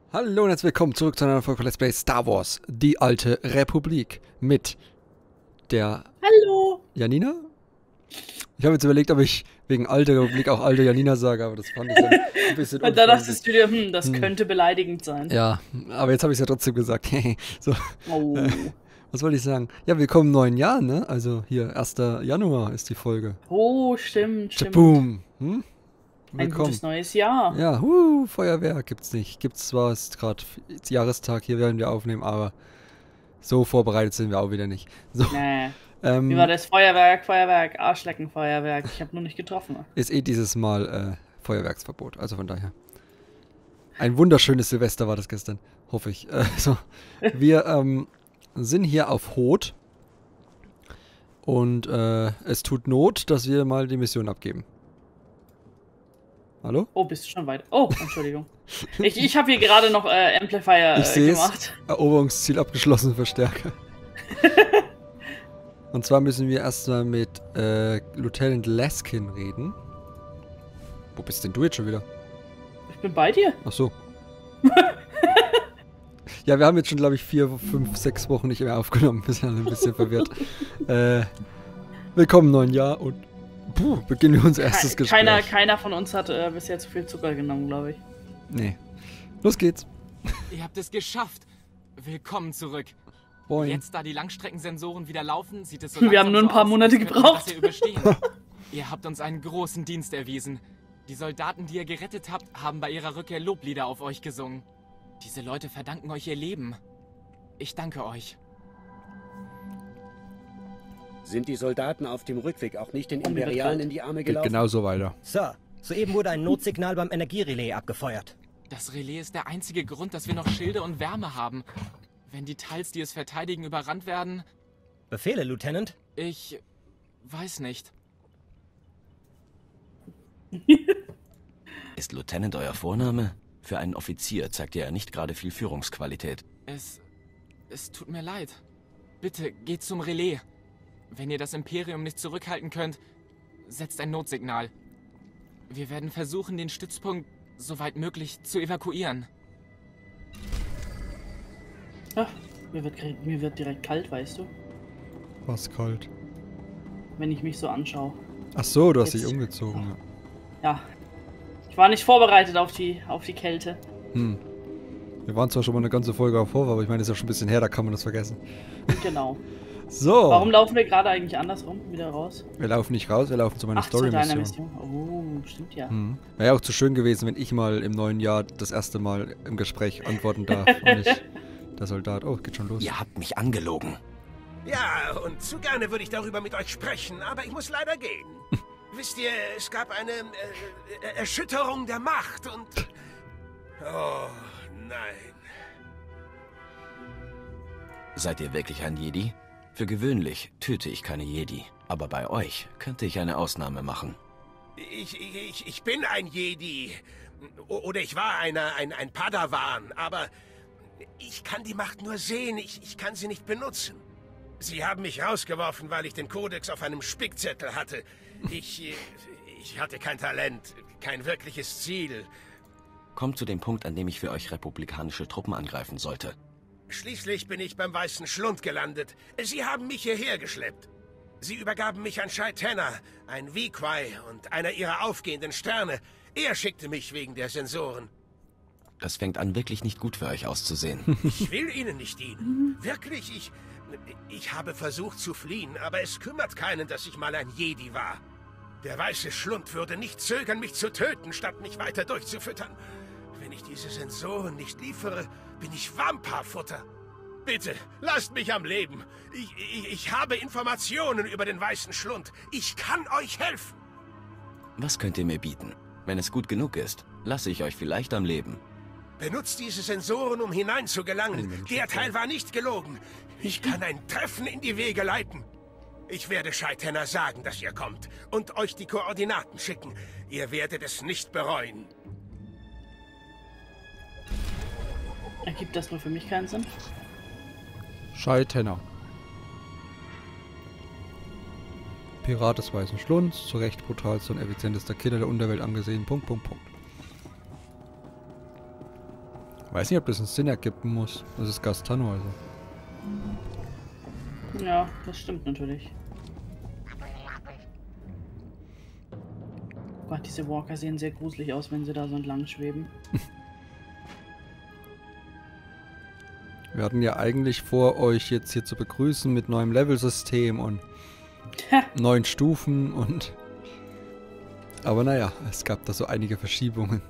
Hallo und herzlich willkommen zurück zu einer Folge von Let's Play Star Wars, die alte Republik, mit der Hallo! Janina. Ich habe jetzt überlegt, ob ich wegen alte Republik auch alte Janina sage, aber das fand ich dann ein bisschen Und da unfreundlich. dachtest du dir, das könnte beleidigend sein. Ja, aber jetzt habe ich es ja trotzdem gesagt. So, Oh. was wollte ich sagen? Ja, willkommen im neuen Jahr, ne? Also hier, 1. Januar ist die Folge. Oh, stimmt. Boom. Ein Willkommen. gutes neues Jahr. Ja, Feuerwerk gibt's nicht. Gibt's zwar, es ist gerade Jahrestag, hier werden wir aufnehmen, aber so vorbereitet sind wir auch wieder nicht. So, Nee. Wie war das? Feuerwerk, Arschleckenfeuerwerk. Ich habe nur nicht getroffen. ist dieses Mal Feuerwerksverbot, also von daher. Ein wunderschönes Silvester war das gestern, hoffe ich. Wir sind hier auf Hoth und es tut Not, dass wir mal die Mission abgeben. Hallo? Oh, bist du schon weit? Oh, Entschuldigung. Ich habe hier gerade noch Amplifier Ich sehe es. gemacht. Eroberungsziel abgeschlossen, Verstärker. Und zwar müssen wir erstmal mit Lieutenant Laskin reden. Wo bist denn du jetzt schon wieder? Ich bin bei dir. Ach so. Ja, wir haben jetzt schon, glaube ich, 4, 5, 6 Wochen nicht mehr aufgenommen. Wir sind alle ein bisschen verwirrt. Willkommen im neuen Jahr und beginnen wir unser erstes Gespräch. Keiner von uns hat bisher zu viel Zucker genommen, glaube ich. Nee. Los geht's. Ihr habt es geschafft. Willkommen zurück. Moin. Jetzt, da die Langstreckensensoren wieder laufen, sieht es so Wir haben langsam nur ein so paar aus, Monate als könnte gebraucht. das hier überstehen. Ihr habt uns einen großen Dienst erwiesen. Die Soldaten, die ihr gerettet habt, haben bei ihrer Rückkehr Loblieder auf euch gesungen. Diese Leute verdanken euch ihr Leben. Ich danke euch. Sind die Soldaten auf dem Rückweg auch nicht den Oh, mir wird Imperialen kalt. in die Arme Geht gelaufen? genauso weiter. Sir, soeben wurde ein Notsignal beim Energierelais abgefeuert. Das Relais ist der einzige Grund, dass wir noch Schilde und Wärme haben. Wenn die Teils, die es verteidigen, überrannt werden... Befehle, Lieutenant? Ich... weiß nicht. Ist Lieutenant euer Vorname? Für einen Offizier zeigt ihr ja nicht gerade viel Führungsqualität. Es tut mir leid. Bitte, geht zum Relais. Wenn ihr das Imperium nicht zurückhalten könnt, setzt ein Notsignal. Wir werden versuchen, den Stützpunkt soweit möglich zu evakuieren. Ach, mir wird direkt kalt, weißt du? Was kalt. Wenn ich mich so anschaue. Ach so, du hast Jetzt- dich umgezogen. Ja. Ich war nicht vorbereitet auf die Kälte. Wir waren zwar schon mal eine ganze Folge auf Hoth, aber ich meine, das ist ja schon ein bisschen her, da kann man das vergessen. Genau. So. Warum laufen wir gerade eigentlich andersrum wieder raus? Wir laufen nicht raus, wir laufen zu meiner Ach, zu deiner Story-Mission. Mission. Oh, stimmt ja. Wäre ja auch zu schön gewesen, wenn ich mal im neuen Jahr das erste Mal im Gespräch antworten darf und nicht der Soldat. Oh, geht schon los. Ihr habt mich angelogen. Ja, und zu gerne würde ich darüber mit euch sprechen, aber ich muss leider gehen. Wisst ihr, es gab eine Erschütterung der Macht und... Oh, nein. Seid ihr wirklich ein Jedi? Für gewöhnlich töte ich keine Jedi. Aber bei euch könnte ich eine Ausnahme machen. Ich bin ein Jedi. Oder ich war ein Padawan, aber ich kann die Macht nur sehen, ich kann sie nicht benutzen. Sie haben mich rausgeworfen, weil ich den Kodex auf einem Spickzettel hatte. Ich hatte kein Talent, kein wirkliches Ziel. Kommt zu dem Punkt, an dem ich für euch republikanische Truppen angreifen sollte. Schließlich bin ich beim Weißen Schlund gelandet. Sie haben mich hierher geschleppt. Sie übergaben mich an Shai Tenner, ein Weequay und einer ihrer aufgehenden Sterne. Er schickte mich wegen der Sensoren. Das fängt an, wirklich nicht gut für euch auszusehen. Ich will Ihnen nicht dienen. Wirklich, ich habe versucht zu fliehen, aber es kümmert keinen, dass ich mal ein Jedi war. Der Weiße Schlund würde nicht zögern, mich zu töten, statt mich weiter durchzufüttern. Wenn ich diese Sensoren nicht liefere, bin ich Wampa-Futter. Bitte, lasst mich am Leben. Ich habe Informationen über den Weißen Schlund. Ich kann euch helfen. Was könnt ihr mir bieten? Wenn es gut genug ist, lasse ich euch vielleicht am Leben. Benutzt diese Sensoren, um hineinzugelangen. Der Teil war nicht gelogen. Ich kann ein Treffen in die Wege leiten. Ich werde Shai Tenner sagen, dass ihr kommt und euch die Koordinaten schicken. Ihr werdet es nicht bereuen. Ergibt das nur für mich keinen Sinn? Shai Tenner. Pirat des Weißen Schlunds, zu Recht brutalster und effizientester Killer der Unterwelt angesehen. Punkt. Weiß nicht, ob das einen Sinn ergeben muss. Das ist Gastano, also. Ja, das stimmt natürlich. Oh Gott, diese Walker sehen sehr gruselig aus, wenn sie da so entlang schweben. Wir hatten ja eigentlich vor, euch jetzt hier zu begrüßen mit neuem Levelsystem und neuen Stufen und... Aber naja, es gab da so einige Verschiebungen.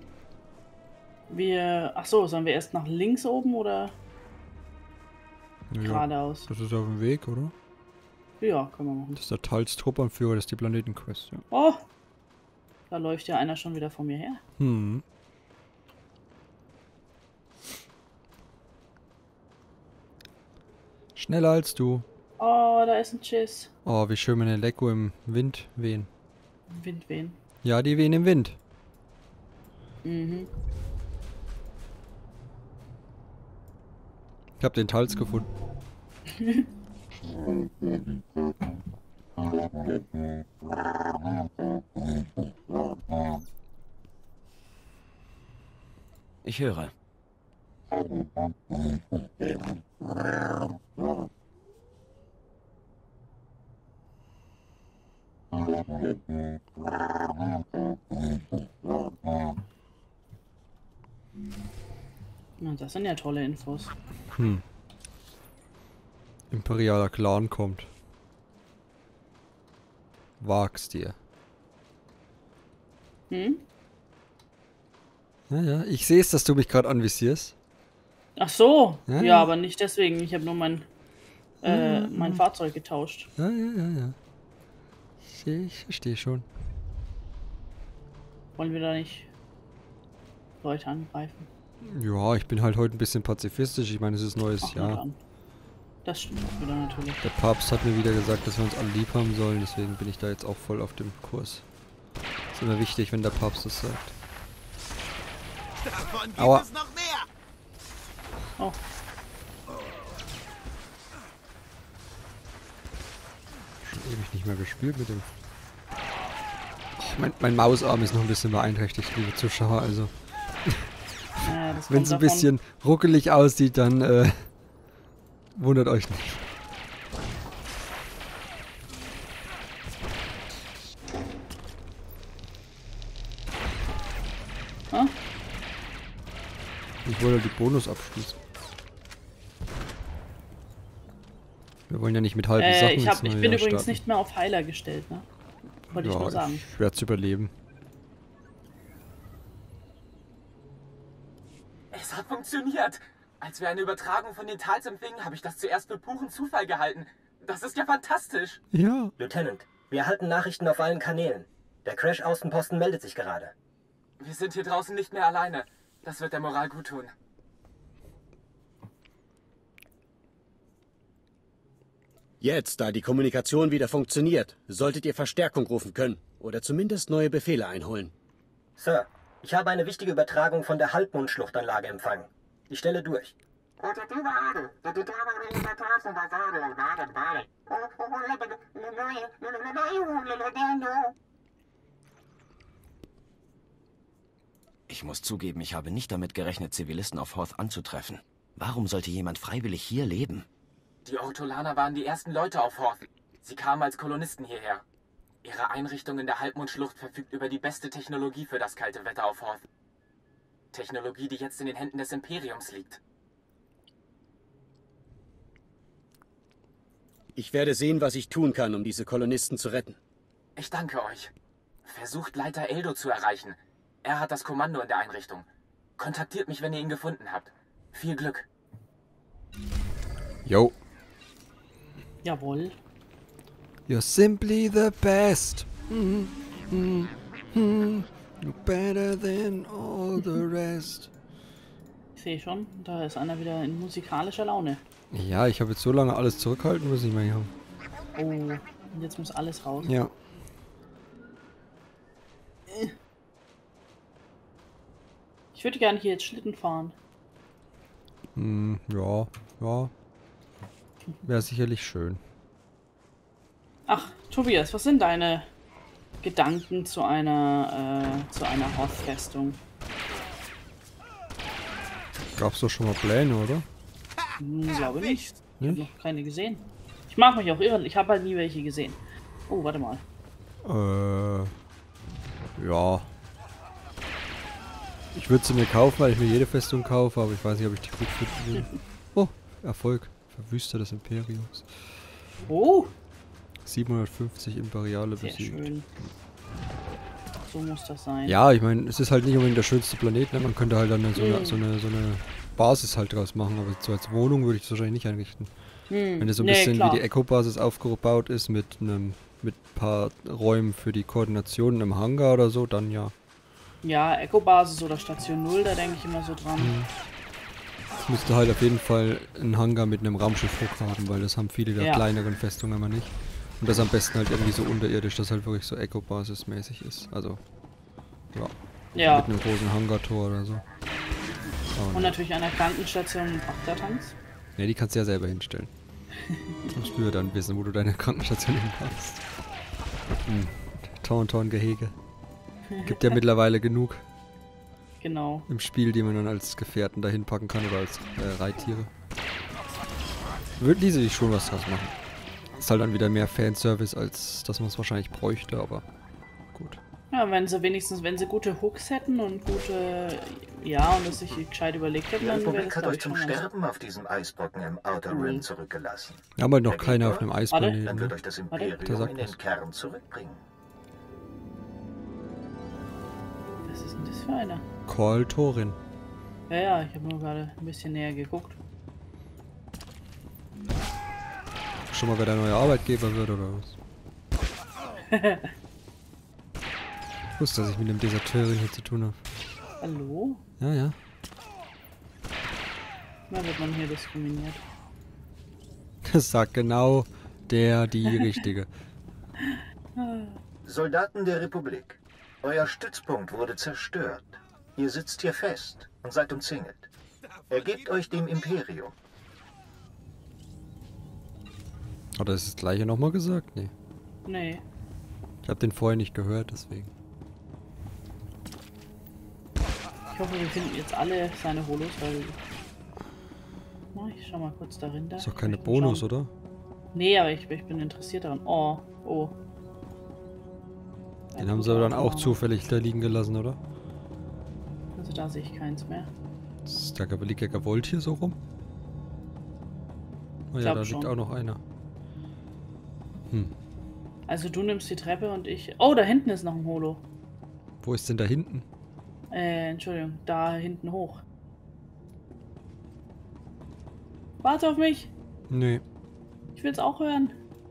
Ach so, sollen wir erst nach links oben oder Ja, geradeaus? das ist auf dem Weg, oder? Ja, können wir machen. Das ist der Tals Truppanführer, das ist die Planetenquest, ja. Oh! Da läuft ja einer schon wieder vor mir her. Hm. Schneller als du. Oh, da ist ein Schiss. Oh, wie schön meine Lecko im Wind wehen. Wind wehen. Ja, die wehen im Wind. Mhm. Ich hab den Tals gefunden. Ich höre. Na, das sind ja tolle Infos. Hm. Imperialer Clan kommt. Wag's dir. Hm? Ja, ich sehe es, dass du mich gerade anvisierst. Ach so. Ja, Ja, ja. aber nicht deswegen. Ich habe nur mein Fahrzeug getauscht. Ja. Ich verstehe schon. Wollen wir da nicht Leute angreifen? Ja, ich bin halt heute ein bisschen pazifistisch. Ich meine, es ist neues Ach, na Jahr. dann. Das stimmt auch wieder natürlich. Der Papst hat mir wieder gesagt, dass wir uns alle lieb haben sollen. Deswegen bin ich da jetzt auch voll auf dem Kurs. Ist immer wichtig, wenn der Papst das sagt. Davon gibt Aua. es noch mehr! Oh, Schon ewig nicht mehr gespielt mit dem. Oh, mein Mausarm ist noch ein bisschen beeinträchtigt, liebe Zuschauer. Also, naja, das wenn kommt es ein davon. bisschen ruckelig aussieht, dann wundert euch nicht. Hm? Ich wollte die Bonus abschließen. Wir wollen ja nicht mit halben Sachen Ich ins neue bin Jahr übrigens starten. nicht mehr auf Heiler gestellt, ne? Wollte ich nur sagen. Ich werde es überleben. Es hat funktioniert. Als wir eine Übertragung von den Tals empfingen, habe ich das zuerst für puren Zufall gehalten. Das ist ja fantastisch. Ja. Lieutenant, wir erhalten Nachrichten auf allen Kanälen. Der Crash-Außenposten meldet sich gerade. Wir sind hier draußen nicht mehr alleine. Das wird der Moral gut tun. Jetzt, da die Kommunikation wieder funktioniert, solltet ihr Verstärkung rufen können. Oder zumindest neue Befehle einholen. Sir, ich habe eine wichtige Übertragung von der Halbmondschluchtanlage empfangen. Ich stelle durch. Ich muss zugeben, ich habe nicht damit gerechnet, Zivilisten auf Hoth anzutreffen. Warum sollte jemand freiwillig hier leben? Die Ortolaner waren die ersten Leute auf Hoth. Sie kamen als Kolonisten hierher. Ihre Einrichtung in der Halbmondschlucht verfügt über die beste Technologie für das kalte Wetter auf Hoth. Technologie, die jetzt in den Händen des Imperiums liegt. Ich werde sehen, was ich tun kann, um diese Kolonisten zu retten. Ich danke euch. Versucht Leiter Eldo zu erreichen. Er hat das Kommando in der Einrichtung. Kontaktiert mich, wenn ihr ihn gefunden habt. Viel Glück. Yo. Jawohl. You're simply the best. You're better than all the rest. Ich sehe schon, da ist einer wieder in musikalischer Laune. Ja, ich habe jetzt so lange alles zurückhalten müssen, ich meine, ja. Oh, und jetzt muss alles raus. Ja. Ich würde gerne hier jetzt Schlitten fahren. Ja. Wäre sicherlich schön. Ach, Tobias, was sind deine Gedanken zu einer Hoth-Festung? Gab's doch schon mal Pläne, oder? Glaube nicht. Ich Nicht? habe noch keine gesehen. Ich mag mich auch irren. Ich habe halt nie welche gesehen. Oh, warte mal. Ja. Ich würde sie mir kaufen, weil ich mir jede Festung kaufe, aber ich weiß nicht, ob ich die gut finden will. Oh, Erfolg. Verwüster des Imperiums. Oh, 750 Imperiale sehr besiegt. schön. So muss das sein. Ja, ich meine, es ist halt nicht unbedingt der schönste Planet, ne? Man könnte halt dann so eine Basis halt draus machen, aber so als Wohnung würde ich das wahrscheinlich nicht einrichten. Wenn es so ein bisschen klar. wie die Echo-Basis aufgebaut ist, mit ein paar Räumen für die Koordination im Hangar oder so, dann ja. Ja, Echo-Basis oder Station 0, da denke ich immer so dran. Es müsste halt auf jeden Fall ein Hangar mit einem Raumschiff hoch haben, weil das haben viele der Ja. kleineren Festungen immer nicht. Und das am besten halt irgendwie so unterirdisch, dass halt wirklich so Echo-Basis-mäßig ist. Also, ja. Ja, Mit einem großen Hangartor oder so. und natürlich an der Krankenstation mit Achtertanks. Ne, die kannst du ja selber hinstellen. Du musst nur dann wissen, wo du deine Krankenstation hinpackst. Tauntaun-Gehege. Gibt ja mittlerweile genug Genau. im Spiel, die man dann als Gefährten dahin packen kann oder als Reittiere. Würde diese sich schon was draus machen. Ist halt dann wieder mehr Fanservice, als dass man es wahrscheinlich bräuchte, aber gut. Ja, wenn sie gute Hooks hätten und gute, ja, und es sich gescheit überlegt hätten, Die dann wäre Republik das, hat glaub euch ich, zum schon ganz- Sterben auf diesem Eisbrocken im Outer Rim zurückgelassen. Wir haben halt noch Der keiner Gegner? auf einem Dann Eisplaneten. wird Ne? euch das Der Imperium sagt in was. den Kern zurückbringen. Was ist denn das für einer? Call Thorin. Ja, ich habe nur gerade ein bisschen näher geguckt. Schon mal, wer der neue Arbeitgeber wird oder was? Ich wusste, dass ich mit dem Deserteur hier zu tun habe. Hallo? Ja, ja. Na, wird man hier diskriminiert. Das sagt genau die Richtige. Soldaten der Republik, euer Stützpunkt wurde zerstört. Ihr sitzt hier fest und seid umzingelt. Ergebt euch dem Imperium. Hat er das gleiche nochmal gesagt? Nee. Nee. Ich habe den vorher nicht gehört, deswegen. Ich hoffe, wir finden jetzt alle seine Holos, weil... Oh, ich schau mal kurz darin. Ist doch keine Bonus, oder? Nee, aber ich bin interessiert daran. Oh, oh. Den haben sie aber dann auch zufällig da liegen gelassen, oder? Also da sehe ich keins mehr. Ist der Liegt Volt hier so rum? Oh ja, Glaub da liegt schon. auch noch einer. Also du nimmst die Treppe und ich... Oh, da hinten ist noch ein Holo. Wo ist denn da hinten? Entschuldigung. Da hinten hoch. Warte auf mich. Nee. Ich will's auch hören.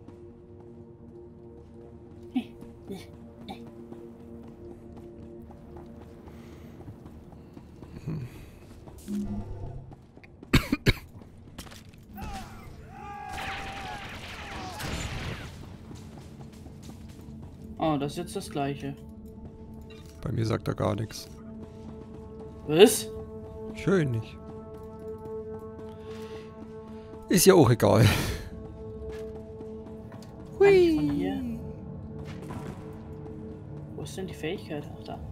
Oh, das ist jetzt das gleiche. Bei mir sagt er gar nichts. Was? Schön nicht. Ist ja auch egal. Kann ich von hier? Wo ist denn die Fähigkeit? Ach, da.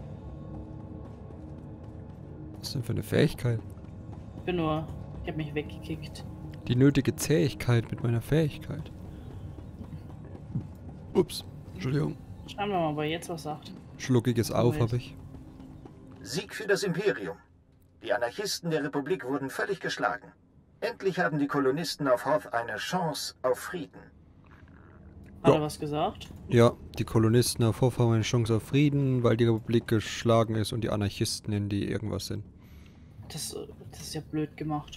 Was ist denn für eine Fähigkeit? Ich hab mich weggekickt. Die nötige Zähigkeit mit meiner Fähigkeit. Ups. Entschuldigung. Schauen wir mal, ob er jetzt was sagt. Schluckiges Auf habe ich. Sieg für das Imperium. Die Anarchisten der Republik wurden völlig geschlagen. Endlich haben die Kolonisten auf Hoth eine Chance auf Frieden. Hat er was gesagt? Ja, die Kolonisten auf Hoth haben eine Chance auf Frieden, weil die Republik geschlagen ist und die Anarchisten in die irgendwas sind. Das ist ja blöd gemacht.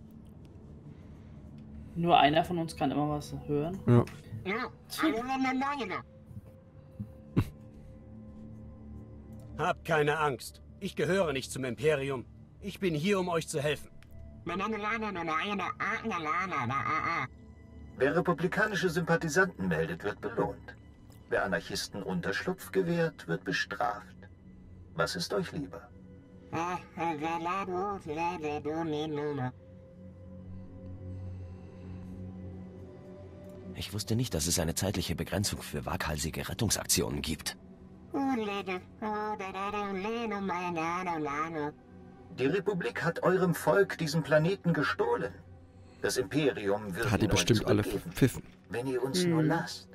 Nur einer von uns kann immer was hören. Ja. Habt keine Angst. Ich gehöre nicht zum Imperium. Ich bin hier, um euch zu helfen. Wer republikanische Sympathisanten meldet, wird belohnt. Wer Anarchisten Unterschlupf gewährt, wird bestraft. Was ist euch lieber? Ich wusste nicht, dass es eine zeitliche Begrenzung für waghalsige Rettungsaktionen gibt. Die Republik hat eurem Volk diesen Planeten gestohlen. Das Imperium wird Hat die ihn euch bestimmt alle zurückgeben, verpfiffen. wenn ihr uns nur lasst.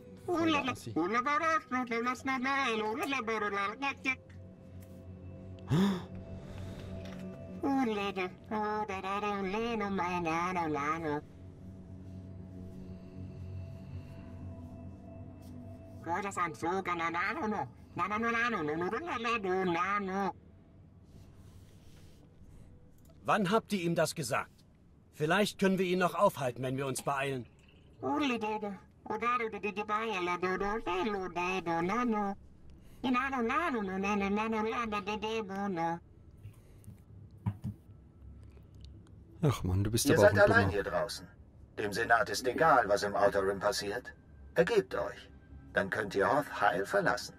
Wann habt ihr ihm das gesagt? Vielleicht können wir ihn noch aufhalten, wenn wir uns beeilen. Ach man, du bist Ihr aber auch seid ein allein Dummer. hier draußen. Dem Senat ist egal, was im Outer Rim passiert. Ergebt euch. Dann könnt ihr Hoth heil verlassen.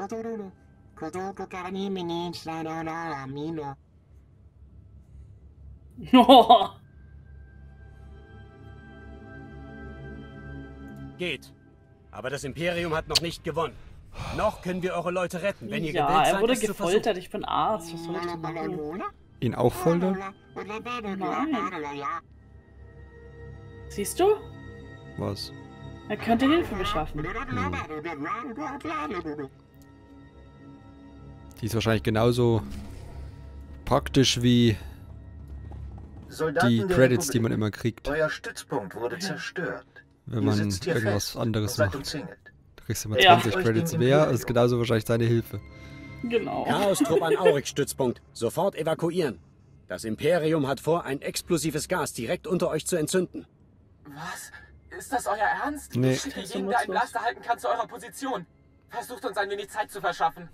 Geht. Aber das Imperium hat noch nicht gewonnen. Noch können wir eure Leute retten, wenn ihr Ja, gewillt er seid, wurde es zu versuchen. gefoltert. Ich bin Arzt. Was soll ich denn machen? Ihn auch foltern? Siehst du? Was? Er könnte Hilfe beschaffen. Die ist wahrscheinlich genauso praktisch wie Soldaten die der Credits, die Republik, man immer kriegt, Euer Stützpunkt wurde zerstört. wenn Ihr man sitzt hier irgendwas fest und anderes seid macht. umzingelt. Da kriegst du immer Ja. 20 Credits mehr, das ist genauso wahrscheinlich deine Hilfe. Genau. Chaos-Trupp an Aurix-Stützpunkt. Sofort evakuieren. Das Imperium hat vor, ein explosives Gas direkt unter euch zu entzünden. Was? Ist das euer Ernst? Nee. Schickt jeden, der einen Blaster halten kann, zu eurer Position. Versucht uns ein wenig Zeit zu verschaffen.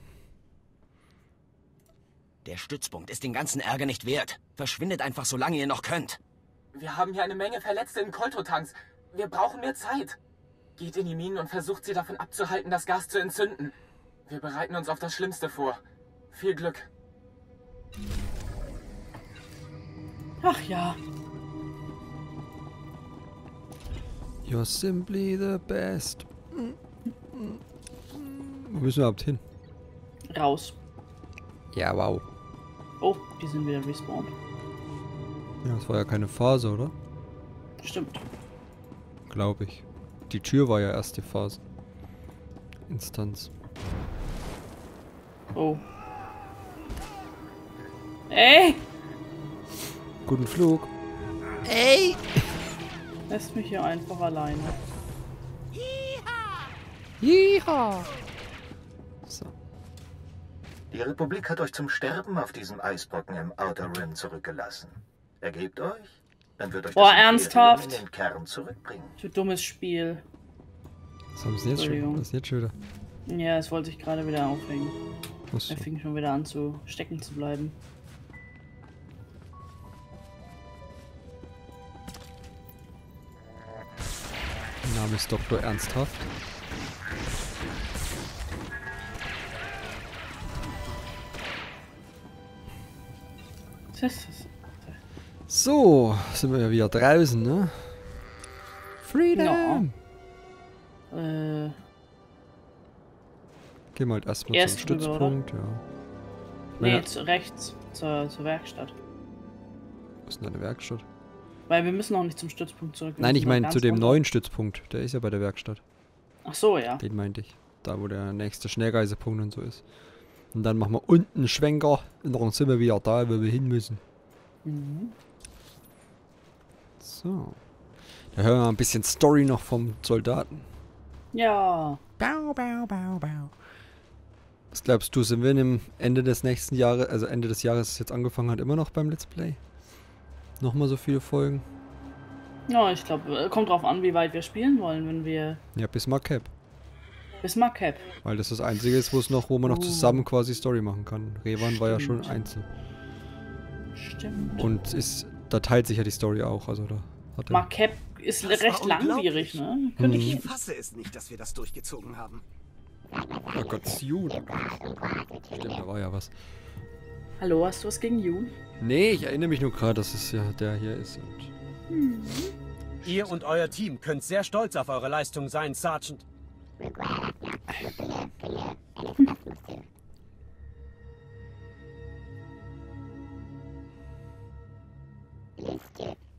Der Stützpunkt ist den ganzen Ärger nicht wert. Verschwindet einfach, solange ihr noch könnt. Wir haben hier eine Menge Verletzte in Koltotanks. Wir brauchen mehr Zeit. Geht in die Minen und versucht sie davon abzuhalten, das Gas zu entzünden. Wir bereiten uns auf das Schlimmste vor. Viel Glück. Ach ja. You're simply the best. Wo müssen wir überhaupt hin? Raus. Ja, wow. Oh, die sind wieder respawned. Ja, das war ja keine Phase, oder? Stimmt. Glaube ich. Die Tür war ja erst die Phase. Instanz. Oh. Ey! Guten Flug. Lässt mich hier einfach alleine. Yeehaw! So. Die Republik hat euch zum Sterben auf diesem Eisbrocken im Outer Rim zurückgelassen. Ergebt euch, dann wird euch Boah, das Imperium ernsthaft? in den Kern zurückbringen. Für dummes Spiel. Was haben sie jetzt schon? Entschuldigung. Was ist jetzt schon wieder? Ja, es wollte ich gerade wieder aufhängen. Achso. Er fing schon wieder an zu stecken zu bleiben. Mein Name ist Dr. Ernsthaft. So, sind wir ja wieder draußen, ne? Freedom! Gehen wir halt erstmal Erst zum drüber, Stützpunkt, ja. Nee, Ja. rechts. Zur Werkstatt. Was ist denn eine Werkstatt? Weil wir müssen auch nicht zum Stützpunkt zurück. Wir Nein, müssen ich noch meine ganz zu dem runter. neuen Stützpunkt. Der ist ja bei der Werkstatt. Ach so, ja. Den meinte ich. Da, wo der nächste Schnellreisepunkt und so ist. Und dann machen wir unten einen Schwenker und dann sind wir wieder da, wo wir hin müssen. Mhm. So. Da hören wir mal ein bisschen Story noch vom Soldaten. Ja. Was glaubst du, sind wir im Ende des nächsten Jahres, also Ende des Jahres, das jetzt angefangen hat, immer noch beim Let's Play? Nochmal so viele Folgen? Ja, ich glaube, kommt drauf an, wie weit wir spielen wollen, wenn wir Ja, bis Mark bis Mark-Cap. Weil das das einzige ist, wo man noch zusammen quasi Story machen kann. Revan war ja schon Stimmt. einzeln. Stimmt. Und da teilt sich ja die Story auch. Also da hat er. Mark-Cap ist Das recht war langwierig, unglaublich. ne? Könnte Ich ich. fasse es nicht, dass wir das durchgezogen haben. Oh Gott, Jun. Stimmt, da war ja was. Hallo, hast du was gegen Jun? Nee, ich erinnere mich nur gerade, dass es ja der hier ist. Und Ihr und euer Team könnt sehr stolz auf eure Leistung sein, Sergeant.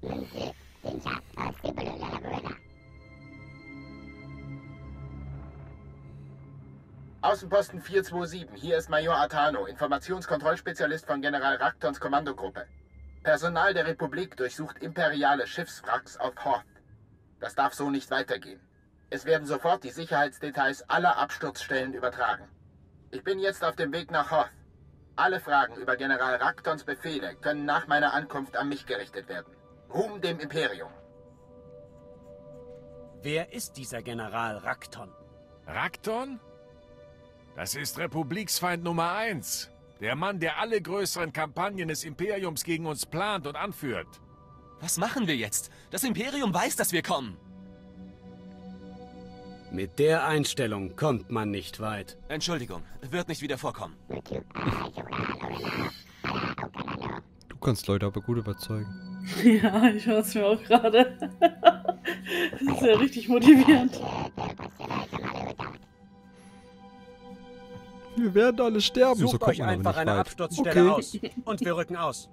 Außenposten 427, hier ist Major Atano, Informationskontrollspezialist von General Raktons Kommandogruppe. Personal der Republik durchsucht imperiale Schiffswracks auf Hoth. Das darf so nicht weitergehen. Es werden sofort die Sicherheitsdetails aller Absturzstellen übertragen. Ich bin jetzt auf dem Weg nach Hoth. Alle Fragen über General Raktons Befehle können nach meiner Ankunft an mich gerichtet werden. Ruhm dem Imperium. Wer ist dieser General Rakton? Rakton? Das ist Republiksfeind Nummer 1. Der Mann, der alle größeren Kampagnen des Imperiums gegen uns plant und anführt. Was machen wir jetzt? Das Imperium weiß, dass wir kommen. Mit der Einstellung kommt man nicht weit. Entschuldigung, wird nicht wieder vorkommen. Du kannst Leute aber gut überzeugen. Ja, ich höre es mir auch gerade. Das ist ja richtig motivierend. Wir werden alle sterben. Sucht So kommt euch man aber einfach nicht eine weit. Absturzstelle Okay. aus. Und wir rücken aus.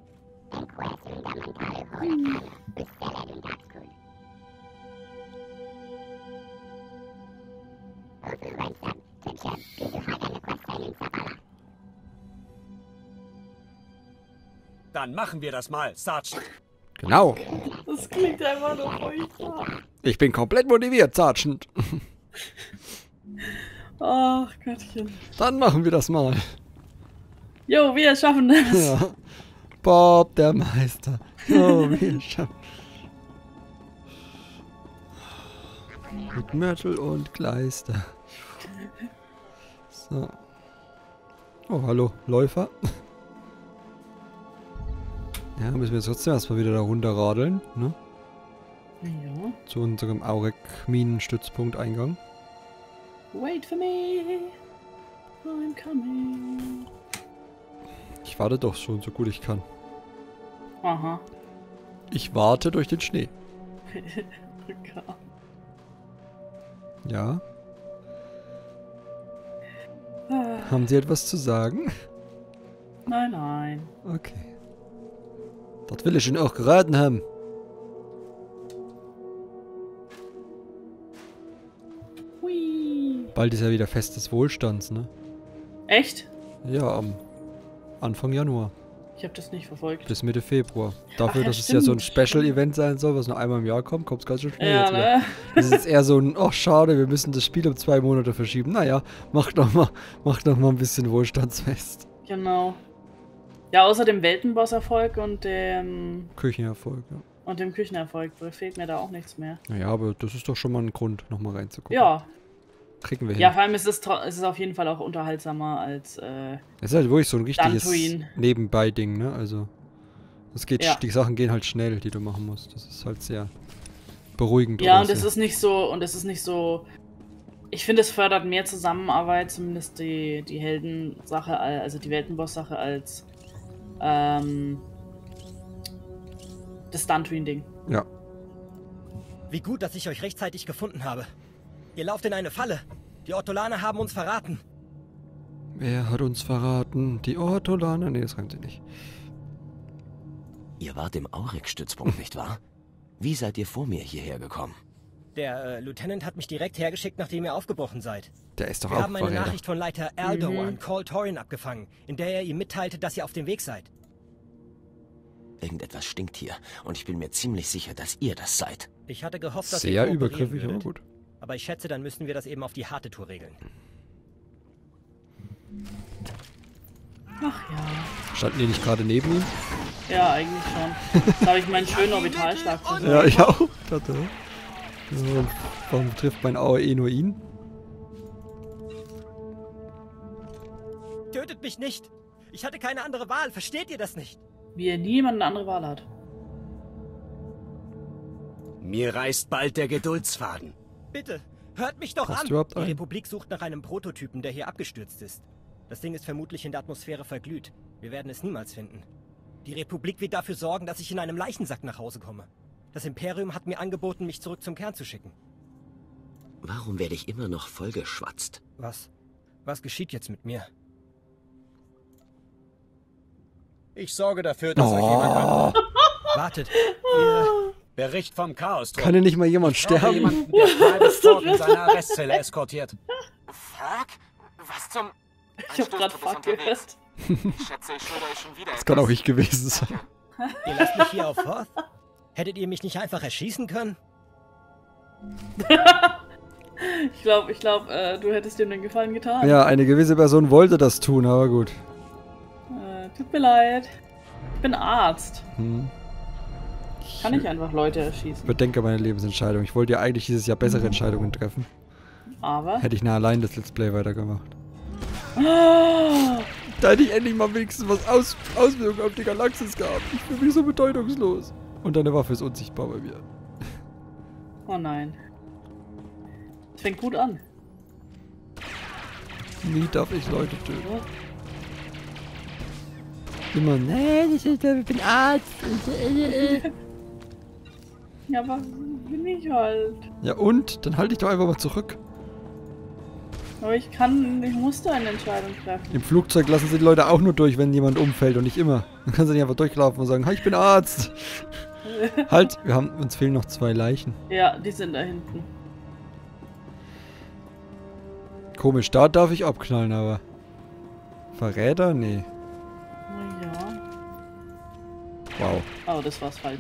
Dann machen wir das mal, Sergeant. Genau. Das klingt einfach nur furchtbar. Ich bin komplett motiviert, Sergeant. Ach Gottchen. Dann machen wir das mal. Jo, wir schaffen das. Ja. Bob, der Meister. Oh, wir schaffen. Mit Mörtel und Kleister. So. Oh, hallo, Läufer. Ja, müssen wir jetzt trotzdem erstmal wieder da runterradeln, ne? Ja. Zu unserem Aurek-Minenstützpunkt-Eingang. Wait for me. I'm coming. Ich warte doch schon so gut ich kann. Aha. Ich warte durch den Schnee. Okay. Ja. Haben Sie etwas zu sagen? Nein, nein. Okay. Das will ich Ihnen auch geraten haben. Hui. Bald ist ja wieder Fest des Wohlstands, ne? Echt? Ja, am Anfang Januar Ich habe das nicht verfolgt. bis Mitte Februar. Dafür, Ach ja, dass es ja so ein stimmt. Special-Event sein soll, was nur einmal im Jahr kommt, kommt es ganz schön schnell Ja, jetzt wieder. ne? Das ist jetzt eher so ein, ach schade, wir müssen das Spiel um 2 Monate verschieben. Naja, macht noch mal ein bisschen Wohlstandsfest. Genau. Ja, außer dem Weltenboss-Erfolg und dem Küchenerfolg, ja. Küchenerfolg fehlt mir da auch nichts mehr. Naja, aber das ist doch schon mal ein Grund, nochmal reinzugucken. Ja. Kriegen wir hin. Ja, vor allem ist es auf jeden Fall auch unterhaltsamer als Das ist halt wirklich so ein richtiges Dantooine. Nebenbei-Ding, ne? Also, es geht, Ja. die Sachen gehen halt schnell, die du machen musst. Das ist halt sehr beruhigend. Ja, oder und es so. ist nicht so. Ich finde, es fördert mehr Zusammenarbeit, zumindest die Heldensache, also die Weltenboss-Sache, als das Dantooine-Ding. Ja. Wie gut, dass ich euch rechtzeitig gefunden habe. Ihr lauft in eine Falle. Die Ortolaner haben uns verraten. Wer hat uns verraten? Die Ortolaner? Nee, das reimt sie nicht. Ihr wart im Aurek-Stützpunkt, nicht wahr? Wie seid ihr vor mir hierher gekommen? Der Lieutenant hat mich direkt hergeschickt, nachdem ihr aufgebrochen seid. Der ist doch Wir auch haben eine Verräter. Nachricht von Leiter Aldo an Col Torin abgefangen, in der er ihm mitteilte, dass ihr auf dem Weg seid. Irgendetwas stinkt hier und ich bin mir ziemlich sicher, dass ihr das seid. Ich hatte gehofft, dass Sehr ihr kooperieren übergriffig, aber würdet. gut. Aber ich schätze, dann müssen wir das eben auf die harte Tour regeln. Ach ja. Standen die nicht gerade neben ihm? Ja, eigentlich schon. Jetzt habe ich meinen schönen Orbitalschlag versucht. Ja, ich auch. Dachte, ja, warum trifft mein AOE nur ihn? Tötet mich nicht! Ich hatte keine andere Wahl, versteht ihr das nicht? Wie er niemand eine andere Wahl hat. Mir reißt bald der Geduldsfaden. Bitte, hört mich doch Passt an! überhaupt Die ein? Republik sucht nach einem Prototypen, der hier abgestürzt ist. Das Ding ist vermutlich in der Atmosphäre verglüht. Wir werden es niemals finden. Die Republik wird dafür sorgen, dass ich in einem Leichensack nach Hause komme. Das Imperium hat mir angeboten, mich zurück zum Kern zu schicken. Warum werde ich immer noch vollgeschwatzt? Was geschieht jetzt mit mir? Ich sorge dafür, dass euch jemand... Wartet, Bericht vom Chaos. Kann denn nicht mal jemand sterben? Jemanden, der Private Falk in seine Arrestzelle eskortiert. Falk? Was zum... Ich hab grad Fuck gehört. Ich schätze, ich schulde euch schon wieder Das kann auch ich gewesen sein. Ihr lasst mich hier auf Hoth? Hättet ihr mich nicht einfach erschießen können? Ich glaube, du hättest dem den Gefallen getan. Ja, eine gewisse Person wollte das tun, aber gut. Tut mir leid. Ich bin Arzt. Hm. Kann ich einfach Leute erschießen. Bedenke meine Lebensentscheidung. Ich wollte ja eigentlich dieses Jahr bessere Entscheidungen treffen. Aber? Hätte ich allein das Let's Play weitergemacht. Oh! Da hätte ich endlich mal wenigstens was Auswirkungen auf die Galaxis gehabt. Ich fühle mich so bedeutungslos. Und deine Waffe ist unsichtbar bei mir. Oh nein. Es fängt gut an. Nie darf ich Leute töten. Immer, nein, ich bin Arzt. Ja, aber bin ich halt. Ja und? Dann halte ich doch einfach mal zurück. Aber ich musste eine Entscheidung treffen. Im Flugzeug lassen sie die Leute auch nur durch, wenn jemand umfällt und nicht immer. Dann kannst du nicht einfach durchlaufen und sagen, hey, ich bin Arzt. Halt, uns fehlen noch 2 Leichen. Ja, die sind da hinten. Komisch, da darf ich abknallen, aber... Verräter? Nee. Ja. Wow. Oh, das war's falsch.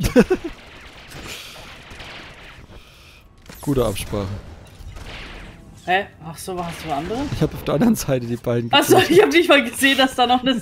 Gute Absprache. Hä? Ach so, hast du andere? Ich habe auf der anderen Seite die beiden Achso, ich habe nicht mal gesehen, dass da noch eine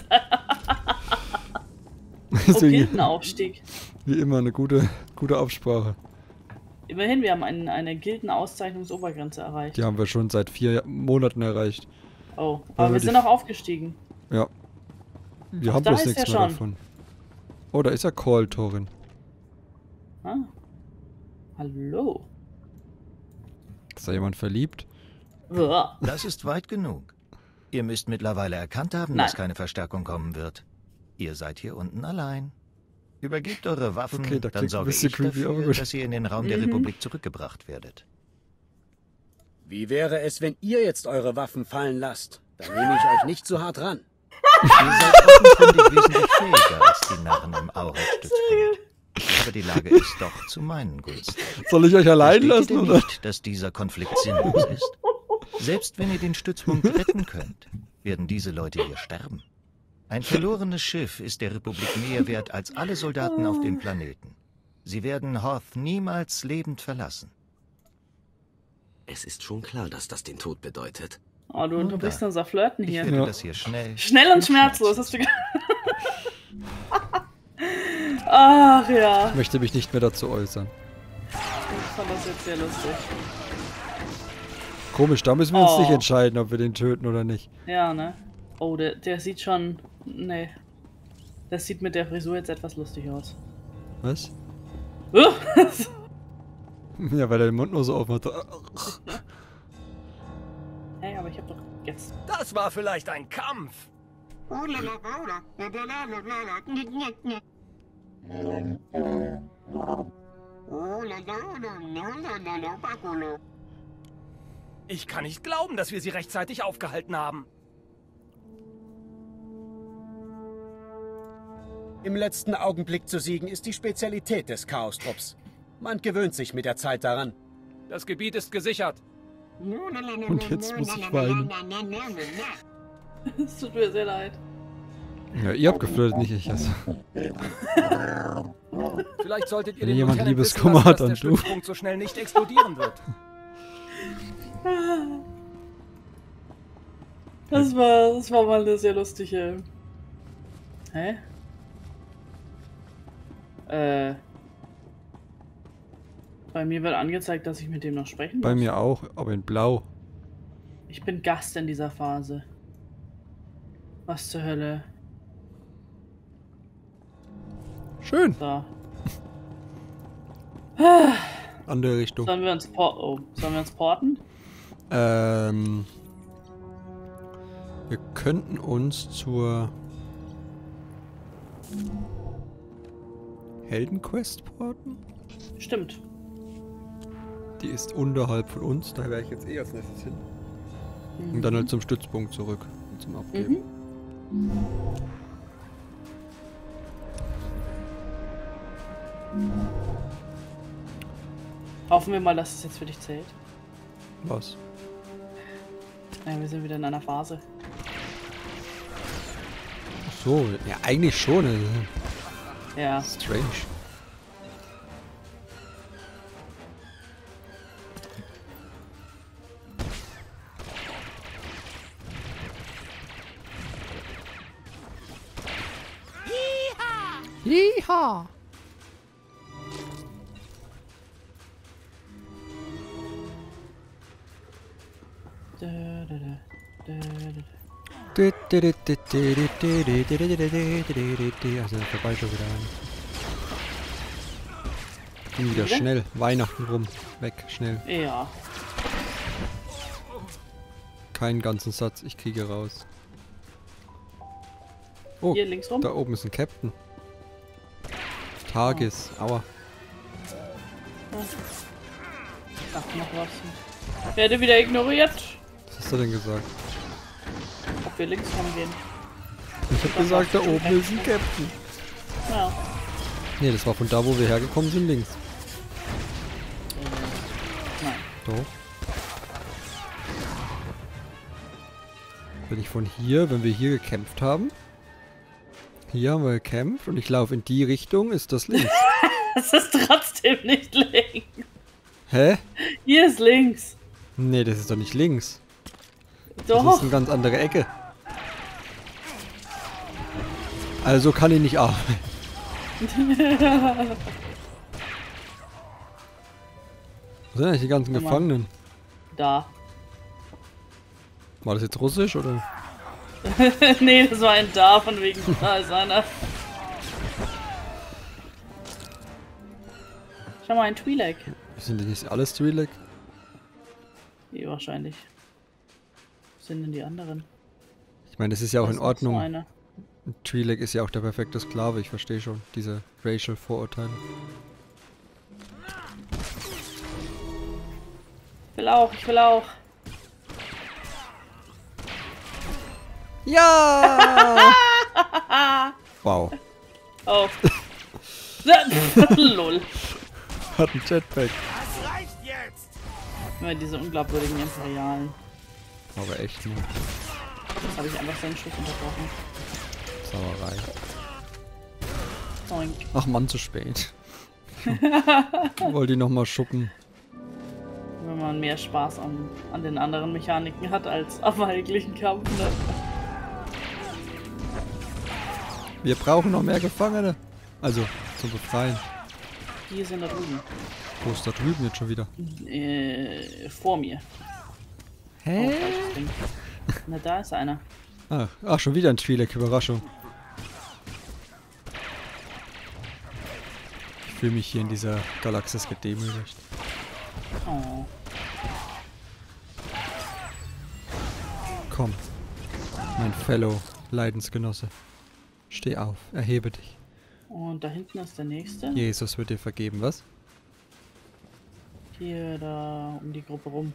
Gildenaufstieg. Wie immer eine gute Absprache. Immerhin, wir haben eine Gildenauszeichnungsobergrenze erreicht. Die haben wir schon seit 4 Monaten erreicht. Oh, aber wir sind auch aufgestiegen. Ja. Wir haben bloß nichts mehr davon. Oh, da ist ja Call, Torin. Ah. Hallo. Ist da jemand verliebt? Das ist weit genug. Ihr müsst mittlerweile erkannt haben, dass keine Verstärkung kommen wird. Ihr seid hier unten allein. Übergebt eure Waffen, okay, dann sorge ich dafür, dass ihr in den Raum der Republik zurückgebracht werdet. Wie wäre es, wenn ihr jetzt eure Waffen fallen lasst? Dann nehme ich euch nicht so hart ran. Ihr seid offenkundig wesentlich fähiger als die Narren im Aurek-Stützpunkt. Aber die Lage ist doch zu meinen Gunsten. Soll ich euch allein lassen, oder? Nicht, dass dieser Konflikt sinnlos ist? Selbst wenn ihr den Stützpunkt retten könnt, werden diese Leute hier sterben. Ein verlorenes Schiff ist der Republik mehr wert als alle Soldaten auf dem Planeten. Sie werden Hoth niemals lebend verlassen. Es ist schon klar, dass das den Tod bedeutet. Oh, du unterbrichst unser Flirten hier. Ich finde das hier schnell. Schnell und schmerzlos, hast du Ach ja. Ich möchte mich nicht mehr dazu äußern. Ich fand das jetzt sehr lustig. Komisch, da müssen wir uns nicht entscheiden, ob wir den töten oder nicht. Ja, ne? Oh, der sieht schon... Nee. Das sieht mit der Frisur jetzt etwas lustig aus. Was? Ja, weil er den Mund nur so aufmacht. Hey, aber ich hab doch jetzt... Das war vielleicht ein Kampf. Ich kann nicht glauben, dass wir sie rechtzeitig aufgehalten haben. Im letzten Augenblick zu siegen ist die Spezialität des Chaos-Trupps. Man gewöhnt sich mit der Zeit daran. Das Gebiet ist gesichert. Und jetzt muss ich weinen. Es tut mir sehr leid. Ja, ihr habt geflirtet, nicht ich. Also. Vielleicht solltet ihr Wenn den jemand Lieutenant Liebeskummer wissen lassen, hat, dass dann der Stützpunkt so schnell nicht explodieren wird. Das war mal eine sehr lustige... Hä? Bei mir wird angezeigt, dass ich mit dem noch sprechen muss. Bei mir auch, aber in blau. Ich bin Gast in dieser Phase. Was zur Hölle? Schön. So. Andere Richtung. Sollen wir uns porten? Wir könnten uns zur Heldenquest porten. Stimmt. Die ist unterhalb von uns, da wäre ich jetzt als nächstes hin. Und dann halt zum Stützpunkt zurück und zum Abgeben. Hoffen wir mal, dass es jetzt für dich zählt. Was? Ja, wir sind wieder in einer Phase. Ach so, ja, eigentlich schon. Ja. Strange. Yeehaw! Also vorbei schon wieder. Ging wieder schnell. Weihnachten rum. Weg, schnell. Ja. Keinen ganzen Satz, ich kriege raus. Oh, hier links rum. Da oben ist ein Captain. Tages, aua. Sag noch was. Werde wieder ignoriert. Was hast du denn gesagt? Ob wir links rumgehen. Ich hab gesagt, da oben ist ein Captain. Ja. Nee, das war von da, wo wir hergekommen sind, links. Nein. Doch. Wenn ich von hier, wenn wir hier gekämpft haben. Hier haben wir gekämpft und ich laufe in die Richtung, ist das links. Das ist trotzdem nicht links. Hä? Hier ist links. Nee, das ist doch nicht links. Doch. Das ist eine ganz andere Ecke. Also kann ich nicht arbeiten. Wo sind eigentlich die ganzen Gefangenen? Da. War das jetzt Russisch oder? Nee, das war ein Da, von wegen da ist einer. Schau mal, ein Twi'lek. Sind die nicht alles Twi'lek? Nee, wahrscheinlich. Was sind denn die anderen? Ich meine, das ist ja auch Das in ist Ordnung. so eine. Ein Twi'lek ist ja auch der perfekte Sklave, ich verstehe schon. Diese racial Vorurteile. Ich will auch. Ja! Wow. Oh. Lol. Hat ein Jetpack. Das reicht jetzt! Immer diese unglaubwürdigen Imperialen. Aber echt nur. Jetzt habe ich einfach seinen Schuss unterbrochen. Sauerei. Zoink. Ach Mann, zu spät. Wollte ich nochmal schuppen. Wenn man mehr Spaß an den anderen Mechaniken hat als am eigentlichen Kampf, ne? Wir brauchen noch mehr Gefangene. Also, zum Befreien. Die sind da drüben. Wo ist da drüben jetzt schon wieder? Vor mir. Hä? Oh, falsches Ding. Na, da ist einer. Ach, schon wieder ein Twi'lek, Überraschung. Ich fühle mich hier in dieser Galaxis gedemütigt. Oh. Komm, mein Fellow Leidensgenosse. Steh auf, erhebe dich. Und da hinten ist der nächste. Jesus wird dir vergeben, was? Hier, da um die Gruppe rum.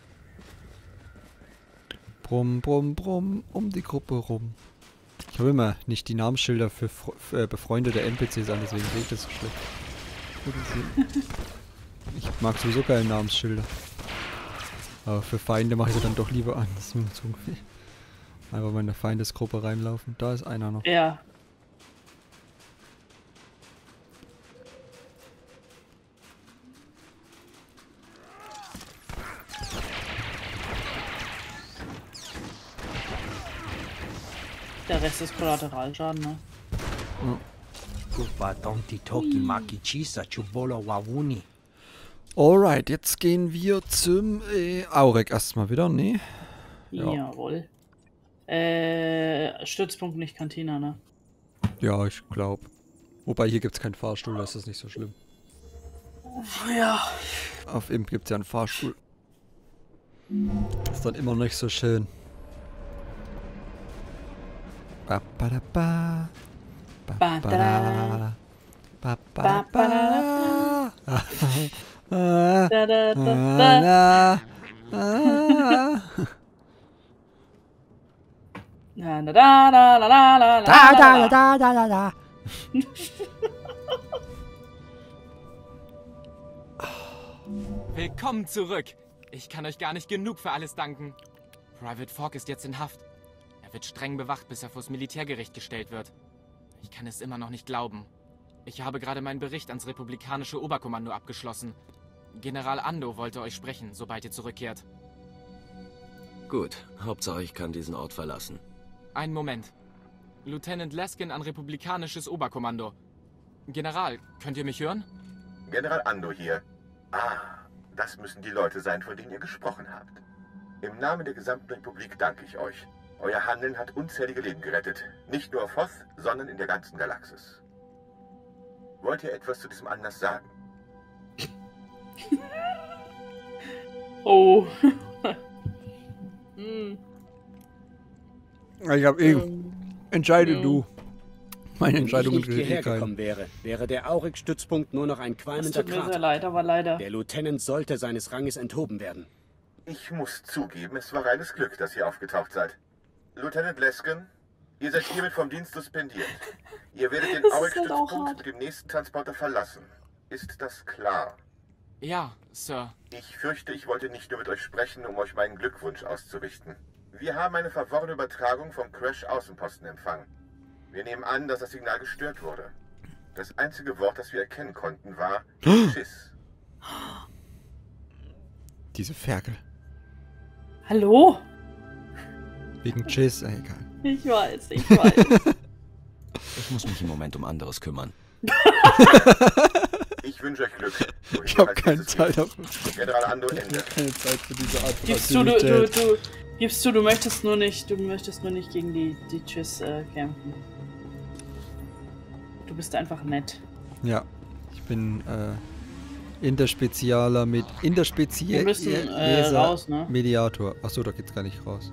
Brumm, brumm, brumm, um die Gruppe rum. Ich habe immer nicht die Namensschilder für befreundete NPCs an, deswegen sehe ich das so schlecht. Ich mag sowieso keine Namensschilder. Aber für Feinde mache ich sie dann doch lieber an. Das ist mir zu viel. Einfach mal in der Feindesgruppe reinlaufen. Da ist einer noch. Ja. Der Rest ist Kollateralschaden, ne? Alright, jetzt gehen wir zum Aurek erstmal wieder, ne? Ja. Jawohl. Stützpunkt, nicht Kantina, ne? Ja, ich glaube. Wobei hier gibt es keinen Fahrstuhl, das ist nicht so schlimm. Ja. Auf Imp gibt es ja einen Fahrstuhl. Ist dann immer nicht so schön. Ba ba da ba. Ba ba da. Ba ba ba. Da da da da. Na da da da da da da da da da da. Willkommen zurück. Ich kann euch gar nicht genug für alles danken. Private Falk ist jetzt in Haft. Er wird streng bewacht, bis er vors Militärgericht gestellt wird. Ich kann es immer noch nicht glauben. Ich habe gerade meinen Bericht ans republikanische Oberkommando abgeschlossen. General Ando wollte euch sprechen, sobald ihr zurückkehrt. Gut, Hauptsache ich kann diesen Ort verlassen. Einen Moment. Lieutenant Laskin an republikanisches Oberkommando. General, könnt ihr mich hören? General Ando hier. Ah, das müssen die Leute sein, von denen ihr gesprochen habt. Im Namen der gesamten Republik danke ich euch. Euer Handeln hat unzählige Leben gerettet. Nicht nur auf Hoth, sondern in der ganzen Galaxis. Wollt ihr etwas zu diesem Anlass sagen? Oh. Ich hab entscheide du. Meine Entscheidung Wenn ich nicht ist hierher kein. gekommen wäre der Aurix-Stützpunkt nur noch ein Es qualmender tut mir sehr Krater. leid, aber leider. Der Lieutenant sollte seines Ranges enthoben werden. Ich muss zugeben, es war reines Glück, dass ihr aufgetaucht seid. Lieutenant Laskin, ihr seid hiermit vom Dienst suspendiert. Ihr werdet den Das ist halt auch Aurix-Stützpunkt hart. mit dem nächsten Transporter verlassen. Ist das klar? Ja, Sir. Ich fürchte, ich wollte nicht nur mit euch sprechen, um euch meinen Glückwunsch auszurichten. Wir haben eine verworrene Übertragung vom Crash-Außenposten empfangen. Wir nehmen an, dass das Signal gestört wurde. Das einzige Wort, das wir erkennen konnten, war Schiss. Diese Ferkel. Hallo? Wegen Tschüss, egal. Ich weiß, ich weiß. Ich muss mich im Moment um anderes kümmern. Ich wünsche euch Glück. Ich habe keine Zeit dafür. General Ando, Ich Ende. habe keine Zeit für diese Art von Gibst du möchtest nur nicht gegen die Tschüss kämpfen. Du bist einfach nett. Ja, ich bin Interspezialer mit Wir müssen raus, ne? Mediator. Achso, da geht's gar nicht raus.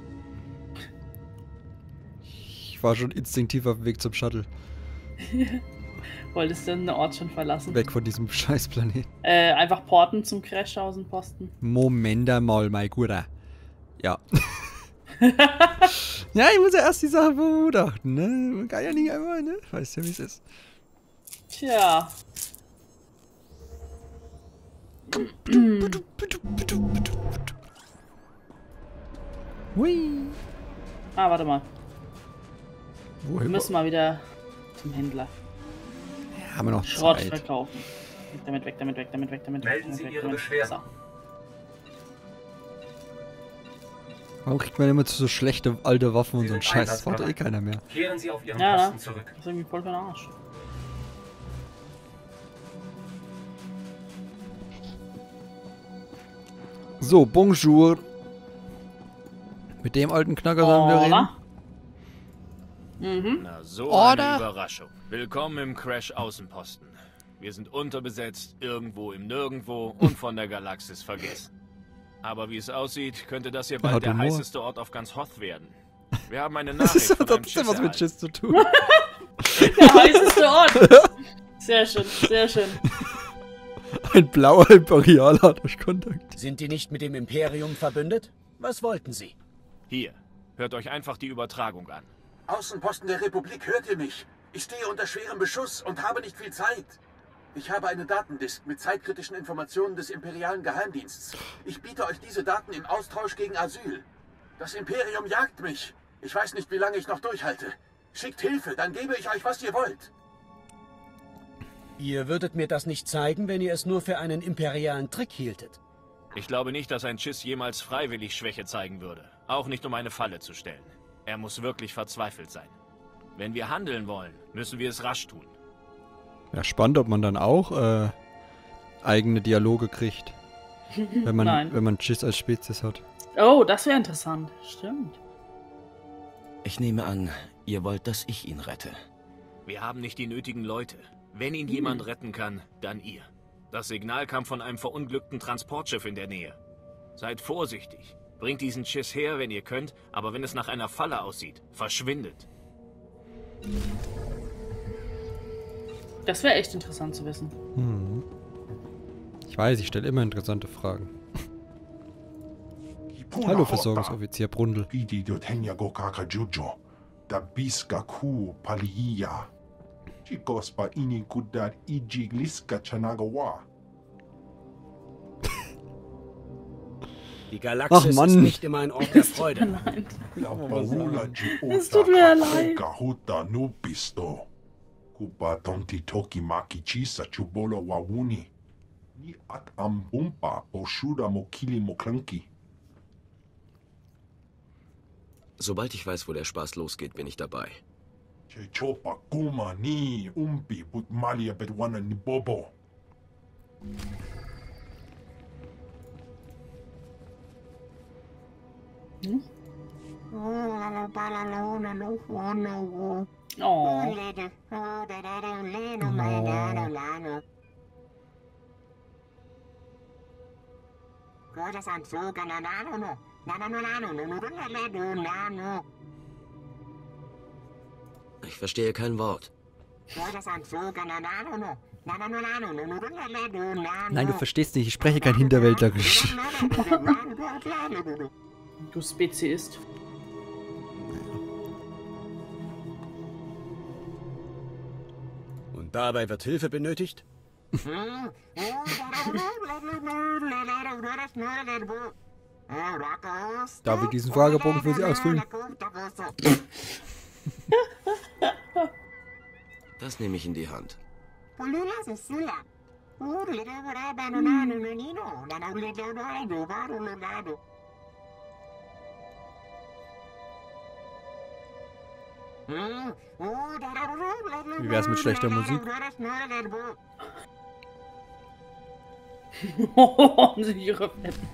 Ich war schon instinktiv auf dem Weg zum Shuttle. Wolltest du den Ort schon verlassen? Weg von diesem Scheißplanet. Einfach porten zum Crashhausen-Posten. Moment einmal, mein Guter. Ja. Ja, ich muss ja erst die Sache begutachten, ne? Man kann ja nicht einmal, ne? Weißt ja, wie es ist. Tja. Hui. Ah, warte mal. Wir Wohin? müssen mal wieder zum Händler. Ja, haben wir noch Schrott Zeit. verkaufen. Weg damit. Melden Sie Ihre Beschwerden. So. Warum kriegt man immer so schlechte alte Waffen und Sie so einen sind Scheiß? Das braucht einsatzbereit. eh keiner mehr. Kehren Sie auf Ihren Ja, Posten ne? zurück. Das ist irgendwie voll für den Arsch. So, bonjour. Mit dem alten Knacker sollen wir reden? Mhm. Na, so Oder? eine Überraschung. Willkommen im Crash-Außenposten. Wir sind unterbesetzt, irgendwo im Nirgendwo und von der Galaxis vergessen. Aber wie es aussieht, könnte das hier Er bald hat der Humor. heißeste Ort auf ganz Hoth werden. Wir haben eine Nachricht Das von einem hat Schiff was mit erhalten. Schiss zu tun. Der heißeste Ort. Sehr schön, sehr schön. Ein blauer Imperialer hat euch Kontakt. Sind die nicht mit dem Imperium verbündet? Was wollten sie? Hier, hört euch einfach die Übertragung an. Außenposten der Republik, hört ihr mich? Ich stehe unter schwerem Beschuss und habe nicht viel Zeit. Ich habe eine Datendisk mit zeitkritischen Informationen des imperialen Geheimdienstes. Ich biete euch diese Daten im Austausch gegen Asyl. Das Imperium jagt mich. Ich weiß nicht, wie lange ich noch durchhalte. Schickt Hilfe, dann gebe ich euch, was ihr wollt. Ihr würdet mir das nicht zeigen, wenn ihr es nur für einen imperialen Trick hieltet. Ich glaube nicht, dass ein Chiss jemals freiwillig Schwäche zeigen würde. Auch nicht, um eine Falle zu stellen. Er muss wirklich verzweifelt sein. Wenn wir handeln wollen, müssen wir es rasch tun. Ja, spannend, ob man dann auch eigene Dialoge kriegt. Wenn man, Nein. wenn man Schiss als Spezies hat. Oh, das wäre interessant. Stimmt. Ich nehme an, ihr wollt, dass ich ihn rette. Wir haben nicht die nötigen Leute. Wenn ihn jemand retten kann, dann ihr. Das Signal kam von einem verunglückten Transportschiff in der Nähe. Seid vorsichtig. Bringt diesen Schiss her, wenn ihr könnt, aber wenn es nach einer Falle aussieht, verschwindet. Das wäre echt interessant zu wissen. Hm. Ich weiß, ich stelle immer interessante Fragen. Hallo, Versorgungsoffizier Brundel. Die Galaxis ist nicht immer ein Ort der Freude. Nein. Es tut mir leid. Kupa tonti toki maki chisa chubolo wawuni. Ni at ambumpa oshuda mokili moklanki. Sobald ich weiß, wo der Spaß losgeht, bin ich dabei. Chechopa kuma ni umpi but malia bedwana ni bobo. Hm? Ich verstehe kein Wort. Nein, du verstehst nicht, ich spreche kein Hinterwäldlerisch. Du Speziist. Und dabei wird Hilfe benötigt? Darf ich diesen Fragebogen für Sie ausfüllen? Das nehme ich in die Hand. Wie wär's mit schlechter Musik? Oh, ihre Fetten.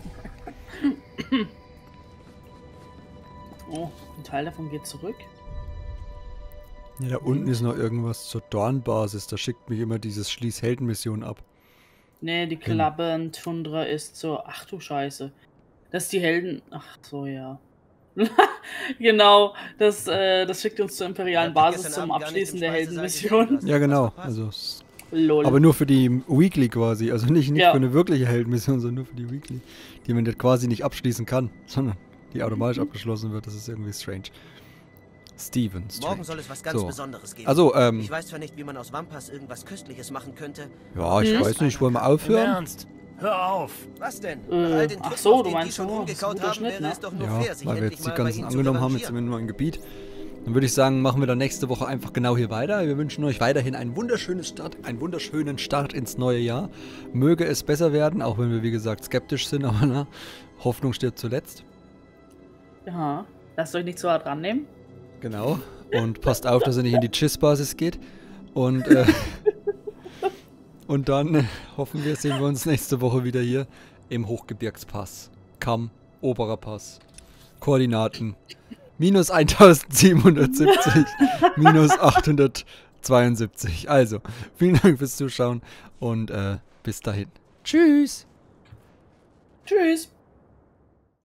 Oh, ein Teil davon geht zurück. Ja, da unten ist noch irgendwas zur Dornbasis. Da schickt mich immer dieses Schließ-Helden-Mission ab. Nee, die Klappen-Tundra ist so... Ach du Scheiße. Das ist die Helden... Ach so, ja. Genau, das schickt uns zur imperialen Basis zum Abschließen der Heldenmission. Ja, genau. Also, Lol. aber nur für die Weekly quasi. Also nicht Ja. für eine wirkliche Heldenmission, sondern nur für die Weekly. Die man quasi nicht abschließen kann, sondern die automatisch abgeschlossen wird. Das ist irgendwie strange. Steven. Morgen soll es was ganz Besonderes geben. Also, ich weiß zwar nicht, wie man aus Wampas irgendwas Köstliches machen könnte. Ja, ich weiß nicht, wollen wir aufhören? Im Ernst? Hör auf! Was denn? Nach all den ach Tricks, so, auf du denen meinst die schon so, rumgekaut das ist ein haben, guter wäre Schnitt, es doch ne? nur Ja, fair, sich weil wir endlich jetzt die mal bei ganzen ihnen zu angenommen haben, jetzt revanchieren. sind wir nur im Gebiet. Dann würde ich sagen, machen wir dann nächste Woche einfach genau hier weiter. Wir wünschen euch weiterhin einen wunderschönen Start ins neue Jahr. Möge es besser werden, auch wenn wir, wie gesagt, skeptisch sind, aber na, Hoffnung stirbt zuletzt. Ja, lasst euch nicht zu hart rannehmen. Genau. Und passt auf, dass er nicht in die Chiss-Basis geht. Und, und dann hoffen wir, sehen wir uns nächste Woche wieder hier im Hochgebirgspass. Kamm, Oberer Pass. Koordinaten. Minus 1770, minus 872. Also, vielen Dank fürs Zuschauen und bis dahin. Tschüss. Tschüss.